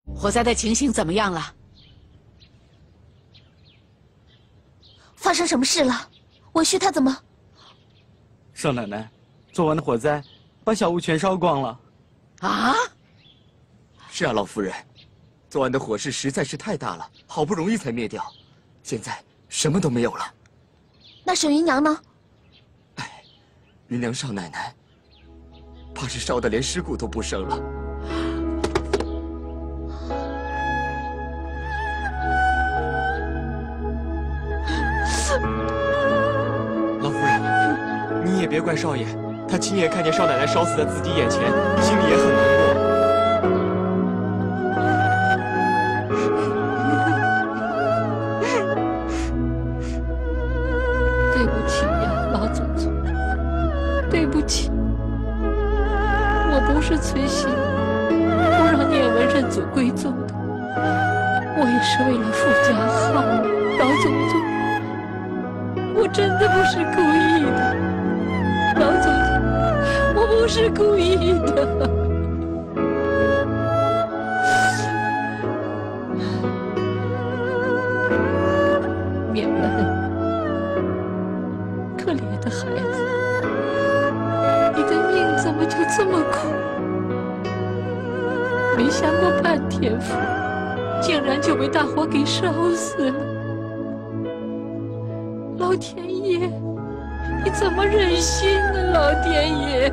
火灾的情形怎么样了？ 发生什么事了？文旭他怎么？ 少奶奶，昨晚的火灾把小屋全烧光了。 啊？ 是啊，老夫人，昨晚的火势实在是太大了，好不容易才灭掉，现在什么都没有了。 那沈芸娘呢？ 哎，芸娘少奶奶，怕是烧得连尸骨都不剩了。 老夫人，你也别怪少爷，他亲眼看见少奶奶烧死在自己眼前，心里也很难过。 对不起呀，老祖宗，对不起，我不是存心不让念文认祖归宗的，我也是为了傅家好，老祖宗。我真的不是故意的，老祖宗，我不是故意的。免文，可怜的孩子，你的命怎么就这么苦？没享过半天福，竟然就被大火给烧死了。老天爷，你怎么忍心呢？老天爷！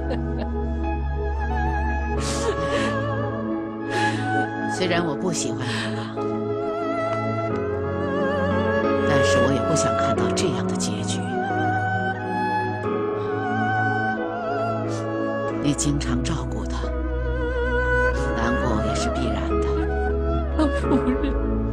虽然我不喜欢你了，但是我也不想看到这样的结局。你经常照顾他，难过也是必然的。 老夫人。